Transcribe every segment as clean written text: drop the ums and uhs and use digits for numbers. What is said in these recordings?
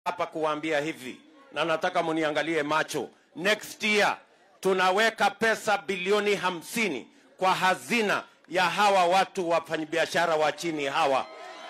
hapa kuwaambia hivi, na nataka muniangalie macho. Next year tunaweka pesa bilioni 50 kwa hazina ya hawa watu wafanyabiashara wa chini hawa,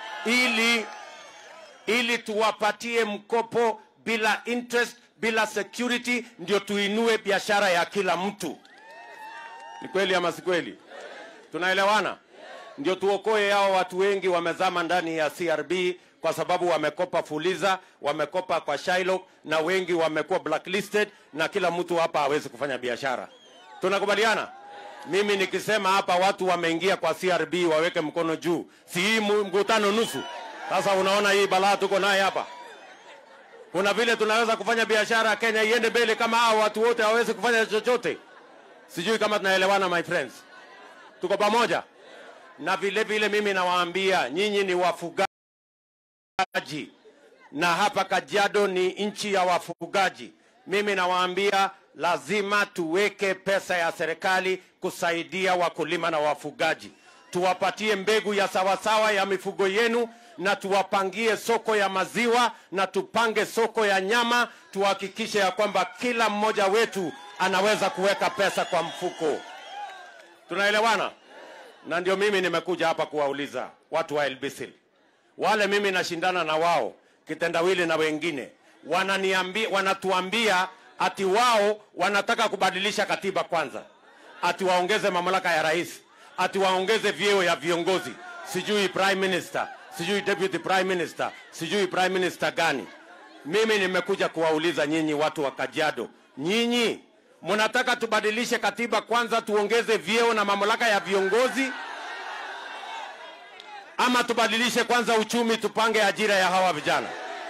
ili tuwapatie mkopo bila interest, bila security, ndio tuinue biashara ya kila mtu. Ni kweli ama si kweli? Tunaelewana? Ndio tuokoe hao watu wengi wamezama ndani ya CRB kwa sababu wamekopa Fuliza, wamekopa kwa Shylock, na wengi wamekuwa blacklisted, na kila mtu hapa hawezi kufanya biashara. Tunakubaliana? Mimi nikisema hapa watu wameingia kwa CRB waweke mkono juu, si hii mkutano nusu. Sasa unaona hii balaa tuko naye hapa. Kuna vile tunaweza kufanya biashara Kenya iende mbele kama hao watu wote hawezi kufanya chochote? Sijui kama tunaelewana my friends. Tuko pamoja? Na vile vile mimi nawaambia nyinyi ni wafugaji, na hapa Kajiado ni nchi ya wafugaji. Mimi nawaambia lazima tuweke pesa ya serikali kusaidia wakulima na wafugaji. Tuwapatie mbegu ya sawasawa ya mifugo yenu, na tuwapangie soko ya maziwa, na tupange soko ya nyama. Tuhakikishe ya kwamba kila mmoja wetu anaweza kuweka pesa kwa mfuko. Tunaelewana? Na ndio mimi nimekuja hapa kuwauliza watu wa LBC. Wale mimi nashindana na wao kitendawili na wengine wanatuambia ati wao wanataka kubadilisha katiba kwanza, ati waongeze mamlaka ya rais, ati waongeze vyeo ya viongozi, sijui prime minister, sijui deputy prime minister, sijui prime minister gani. Mimi nimekuja kuwauliza nyinyi watu wa Kajiado, nyinyi mnataka tubadilishe katiba kwanza tuongeze vyeo na mamlaka ya viongozi, ama tubadilishe kwanza uchumi tupange ajira ya hawa vijana?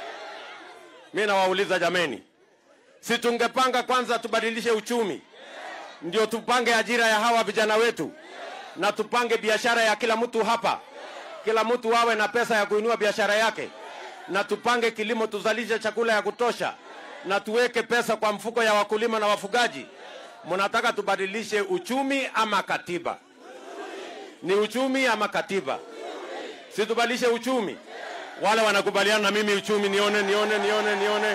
Mimi nawauliza jameni, si tungepanga kwanza tubadilishe uchumi ndio tupange ajira ya hawa vijana wetu, na tupange biashara ya kila mtu hapa, kila mtu awe na pesa ya kuinua biashara yake, na tupange kilimo tuzalishe chakula ya kutosha, na tuweke pesa kwa mfuko ya wakulima na wafugaji? Mnataka tubadilishe uchumi ama katiba? Ni uchumi ama katiba? Si tubadilishe uchumi? Wale wanakubaliana na mimi uchumi, nione.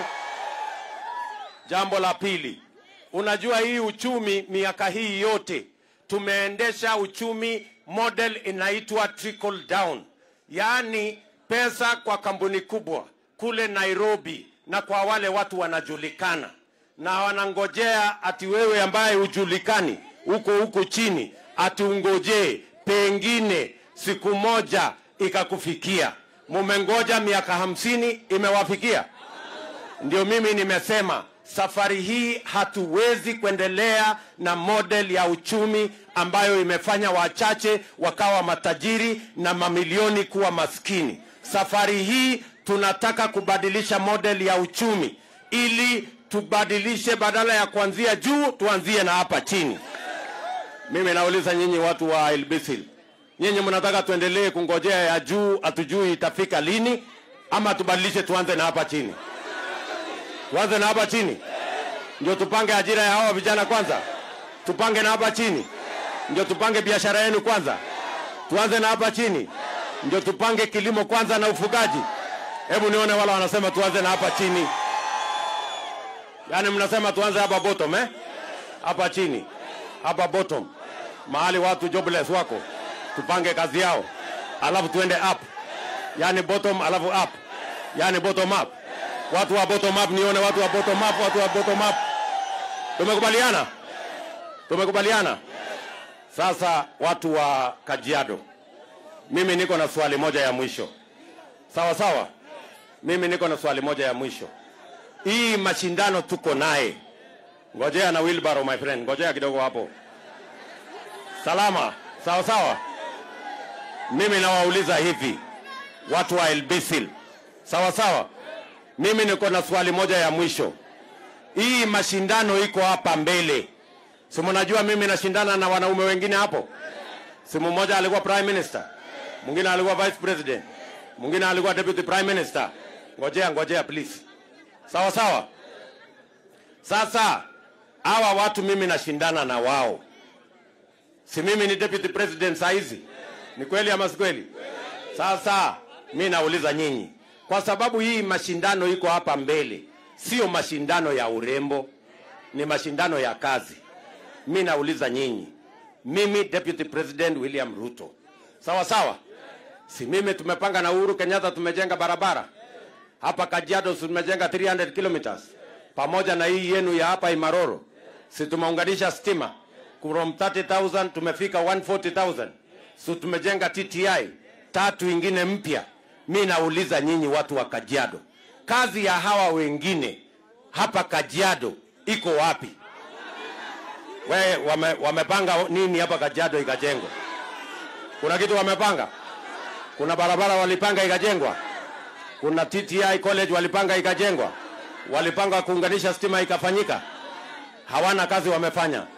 Jambo la pili, unajua hii uchumi miaka hii yote tumeendesha uchumi model inaitwa trickle down. Yaani pesa kwa kampuni kubwa kule Nairobi na kwa wale watu wanajulikana, na wanangojea ati wewe ambaye hujulikani huko chini ati ungojee pengine siku moja ikakufikia. Mumengoja miaka 50, imewafikia? Ndio mimi nimesema safari hii hatuwezi kuendelea na model ya uchumi ambayo imefanya wachache wakawa matajiri na mamilioni kuwa maskini. Safari hii tunataka kubadilisha model ya uchumi, ili tubadilishe, badala ya kuanzia juu tuanzie na hapa chini. Mimi nauliza nyinyi watu wa LBC, nyinyi mnataka tuendelee kungojea ya juu atujui itafika lini, ama tubadilishe tuanze na hapa chini? Tuanze na hapa chini ndio tupange ajira ya hawa vijana kwanza, tupange na hapa chini ndio tupange biashara yenu kwanza, tuanze na hapa chini ndio tupange kilimo kwanza na ufugaji. Hebu nione wala wanasema tuanze na hapa chini. Yaani mnasema tuanze hapa bottom hapa chini, hapa bottom, mahali watu jobless wako, tupange kazi yao, alafu tuende up. Yaani bottom alafu up, yaani bottom up. Watu wa bottom up, nione watu wa bottom up, watu wa bottom up. Tumekubaliana? Tumekubaliana? Sasa watu wa Kajiado, mimi niko na swali moja ya mwisho. Sawa sawa? Mimi niko na swali moja ya mwisho. Hii mashindano tuko naye. Ngojea na wheelbarrow my friend, ngojea kidogo hapo. Salama, sawa sawa? Mimi nawauliza hivi, watu wa LBC. Sawa sawa? Mimi niko na swali moja ya mwisho. Hii mashindano iko hapa mbele. Si mnajua mimi nashindana na wanaume wengine hapo? Si mmoja alikuwa prime minister, mwingine alikuwa vice president, mwingine alikuwa deputy prime minister. Ngojea please. Sawa sawa? Sasa hawa watu mimi nashindana na wao. Si mimi ni deputy president saa hizi? Ni kweli ama si kweli? Sasa mimi nauliza nyinyi, kwa sababu hii mashindano iko hapa mbele, sio mashindano ya urembo, ni mashindano ya kazi. Mimi nauliza nyinyi, mimi Deputy President William Ruto, sawa sawa, si mimi tumepanga na Uhuru Kenyatta, tumejenga barabara hapa Kajiado, tumejenga 300 kilometers pamoja na hii yenu ya hapa Imaroro, si tumeunganisha stima from 30,000 tumefika 140,000, so tumejenga TTI 3 ingine mpya. Mimi nauliza nyinyi watu wa Kajiado, kazi ya hawa wengine hapa Kajiado iko wapi? Wamepanga nini hapa Kajiado ikajengwa? Kuna kitu wamepanga? Kuna barabara walipanga ikajengwa? Kuna TTI college walipanga ikajengwa? Walipanga kuunganisha stima ikafanyika? Hawana kazi wamefanya.